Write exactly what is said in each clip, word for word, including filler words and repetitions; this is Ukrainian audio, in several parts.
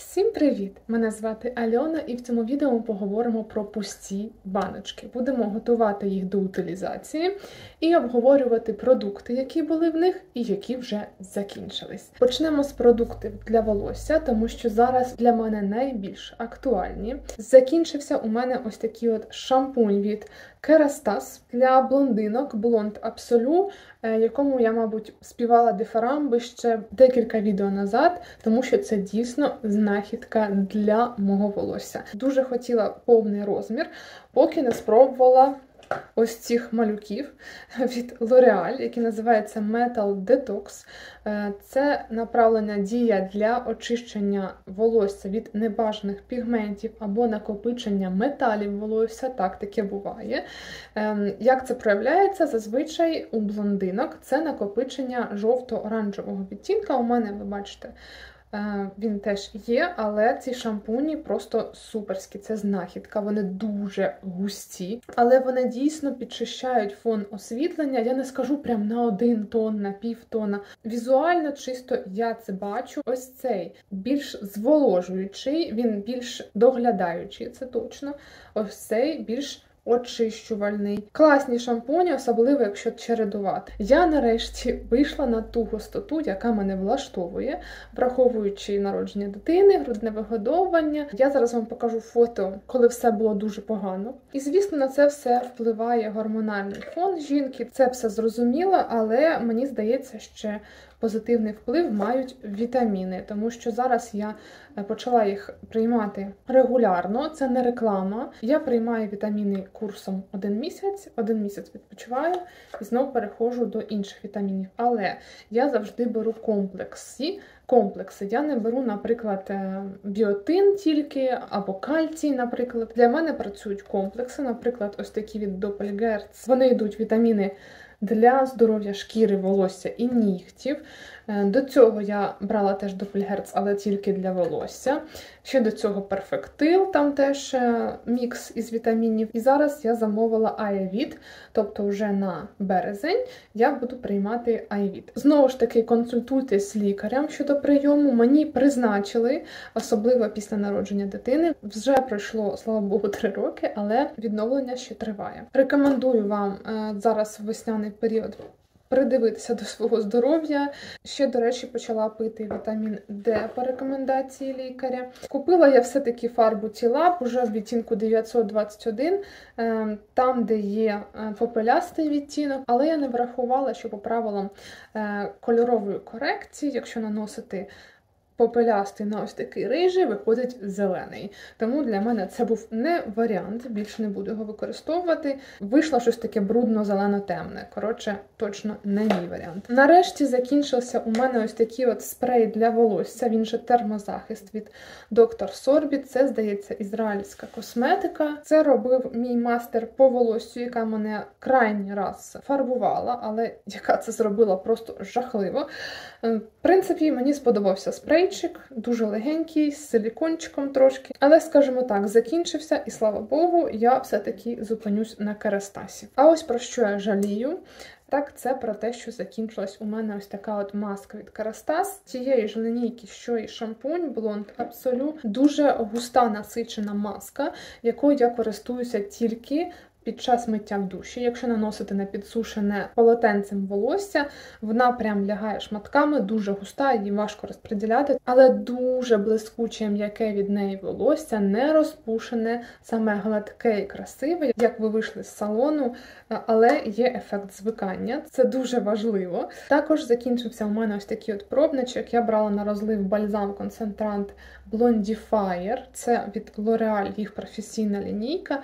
Всім привіт! Мене звати Альона, і в цьому відео ми поговоримо про пусті баночки. Будемо готувати їх до утилізації і обговорювати продукти, які були в них і які вже закінчились. Почнемо з продуктів для волосся, тому що зараз для мене найбільш актуальні. Закінчився у мене ось такий от шампунь від Kerastase для блондинок Blond Absolu, якому я, мабуть, співала дифирамби ще декілька відео назад, тому що це дійсно знахідка для мого волосся. Дуже хотіла повний розмір, поки не спробувала ось цих малюків від L'Oreal, які називаються Metal Detox. Це направлена дія для очищення волосся від небажаних пігментів або накопичення металів волосся, так таке буває. Як це проявляється? Зазвичай у блондинок це накопичення жовто-оранжевого відтінка. У мене, ви бачите, він теж є, але ці шампуні просто суперські, це знахідка, вони дуже густі, але вони дійсно підчищають фон освітлення, я не скажу прям на один тон, на півтона. Візуально чисто я це бачу. Ось цей більш зволожуючий, він більш доглядаючий, це точно. Ось цей більш очищувальний. Класні шампуні, особливо якщо чередувати. Я нарешті вийшла на ту густоту, яка мене влаштовує, враховуючи народження дитини, грудне вигодовування. Я зараз вам покажу фото, коли все було дуже погано. І, звісно, на це все впливає гормональний фон жінки. Це все зрозуміло, але мені здається, що позитивний вплив мають вітаміни, тому що зараз я почала їх приймати регулярно, це не реклама. Я приймаю вітаміни курсом один місяць, один місяць відпочиваю і знову переходжу до інших вітамінів. Але я завжди беру комплекси. Комплекси. Я не беру, наприклад, біотин тільки, або кальцій, наприклад. Для мене працюють комплекси, наприклад, ось такі від Doppelgerz. Вони йдуть вітаміни для здоров'я шкіри, волосся і нігтів. До цього я брала теж Doppelgerz, але тільки для волосся. Ще до цього перфектил, там теж мікс із вітамінів. І зараз я замовила Ayurved, тобто вже на березень я буду приймати Ayurved. Знову ж таки, консультуйтесь з лікарем щодо прийому. Мені призначили, особливо після народження дитини. Вже пройшло, слава Богу, три роки, але відновлення ще триває. Рекомендую вам зараз в весняний період придивитися до свого здоров'я. Ще, до речі, почала пити вітамін Д по рекомендації лікаря. Купила я все-таки фарбу Тілаб уже в відтінку дев'ятсот двадцять один, там, де є попелястий відтінок, але я не врахувала, що по правилам кольорової корекції, якщо наносити попелястий на ось такий рижий, виходить зелений. Тому для мене це був не варіант, більше не буду його використовувати. Вийшло щось таке брудно-зелено-темне. Коротше, точно не мій варіант. Нарешті закінчився у мене ось такий от спрей для волосся, він же термозахист від доктор Sorbit. Це, здається, ізраїльська косметика. Це робив мій мастер по волоссю, яка мене крайній раз фарбувала, але яка це зробила просто жахливо. В принципі, мені сподобався спрей. Дуже легенький, з силікончиком трошки. Але, скажімо так, закінчився, і слава Богу, я все-таки зупинюсь на Kerastase. А ось про що я жалію. Так, це про те, що закінчилась у мене ось така от маска від Kerastase. Цієї ж лінійки, що і шампунь Blond Absolu. Дуже густа насичена маска, якою я користуюся тільки під час миття в душі. Якщо наносити на підсушене полотенцем волосся, вона прям лягає шматками, дуже густа, її важко розподіляти, але дуже блискуче, м'яке від неї волосся, не розпушене, саме гладке і красиве, як ви вийшли з салону, але є ефект звикання, це дуже важливо. Також закінчився у мене ось такий от пробничок, я брала на розлив бальзам-концентрант Blondifier, це від L'Oreal, їх професійна лінійка.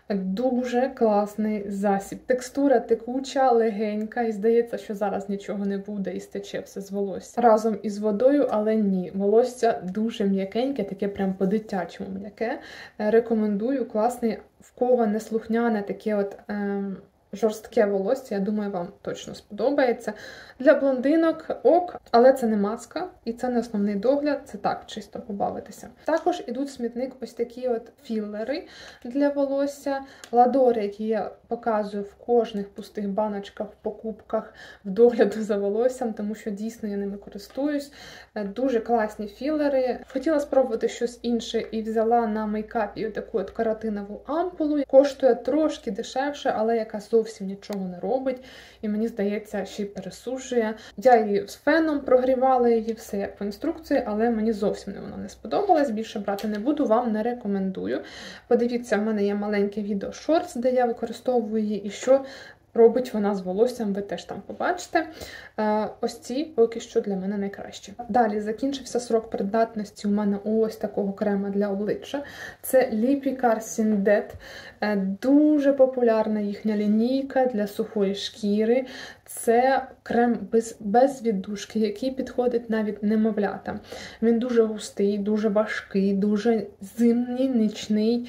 Дуже класний засіб. Текстура текуча, легенька, і здається, що зараз нічого не буде і стече все з волосся разом із водою, але ні. Волосся дуже м'якеньке, таке прям по-дитячому м'яке. Рекомендую, класний, в кого не слухняне таке от ем, жорстке волосся, я думаю, вам точно сподобається. Для блондинок ок, але це не маска і це не основний догляд, це так, чисто побавитися. Також ідуть в смітник ось такі от філери для волосся, ладори, які я показую в кожних пустих баночках, в покупках, в догляду за волоссям, тому що дійсно я ними користуюсь. Дуже класні філери. Хотіла спробувати щось інше і взяла на мейкапі таку от каротинову ампулу. Коштує трошки дешевше, але яка зовсім нічого не робить. І мені здається, ще й пересушує. Я її з феном прогрівала, її все як по інструкції, але мені зовсім вона не сподобалась. Більше брати не буду, вам не рекомендую. Подивіться, в мене є маленьке відео шортс, де я використовую її і що робить вона з волоссям, ви теж там побачите. Ось ці поки що для мене найкращі. Далі закінчився срок придатності у мене ось такого крема для обличчя. Це Lipikar Syndet. Дуже популярна їхня лінійка для сухої шкіри. Це крем без, без віддушки, який підходить навіть немовлятам. Він дуже густий, дуже важкий, дуже зимний, нічний.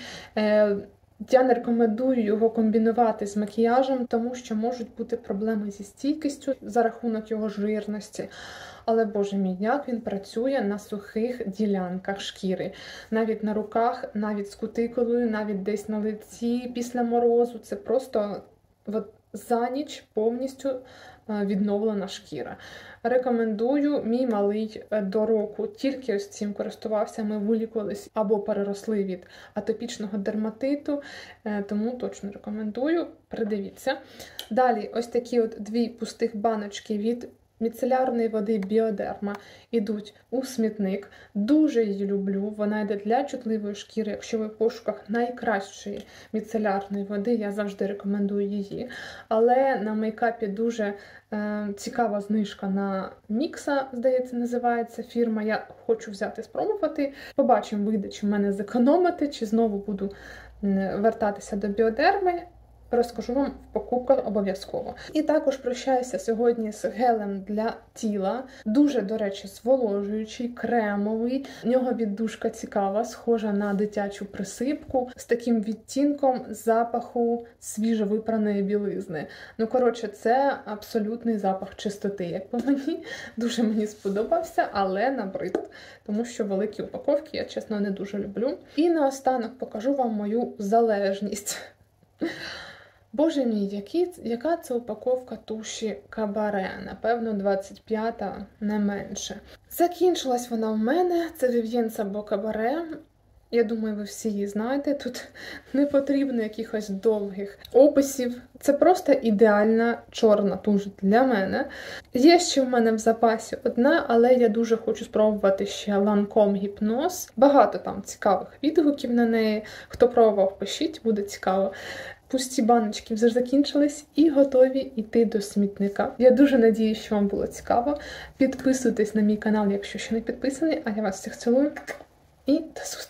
Я не рекомендую його комбінувати з макіяжем, тому що можуть бути проблеми зі стійкістю за рахунок його жирності. Але, боже мій, як він працює на сухих ділянках шкіри. Навіть на руках, навіть з кутикулою, навіть десь на лиці після морозу. Це просто от, за ніч повністю відновлена шкіра. Рекомендую, мій малий до року тільки ось цим користувався, ми вилікувались або переросли від атопічного дерматиту, тому точно рекомендую, придивіться. Далі ось такі от дві пустих баночки від міцелярної води Біодерма ідуть у смітник. Дуже її люблю, вона йде для чутливої шкіри. Якщо ви в пошуках найкращої міцелярної води, я завжди рекомендую її. Але на мейкапі дуже е, цікава знижка на Мікса, здається, називається фірма. Я хочу взяти, спробувати. Побачимо, вийде, чи в мене зекономити, чи знову буду вертатися до Біодерми. Розкажу вам в покупках обов'язково. І також прощаюся сьогодні з гелем для тіла. Дуже, до речі, зволожуючий, кремовий. В нього віддушка цікава, схожа на дитячу присипку, з таким відтінком запаху свіжовипраної білизни. Ну, коротше, це абсолютний запах чистоти, як по мені. Дуже мені сподобався, але набрид. Тому що великі упаковки я, чесно, не дуже люблю. І наостанок покажу вам мою залежність. Боже мій, які, яка це упаковка туші Кабаре? Напевно, двадцять п'ята, не менше. Закінчилась вона в мене, це Vivienne Sabo Кабаре. Я думаю, ви всі її знаєте, тут не потрібно якихось довгих описів. Це просто ідеальна чорна туш для мене. Є ще в мене в запасі одна, але я дуже хочу спробувати ще Lancome Hypnose. Багато там цікавих відгуків на неї. Хто пробував, пишіть, буде цікаво. Пусті баночки вже закінчились і готові йти до смітника. Я дуже надіюсь, що вам було цікаво. Підписуйтесь на мій канал, якщо ще не підписані, а я вас всіх цілую і до зустрічі!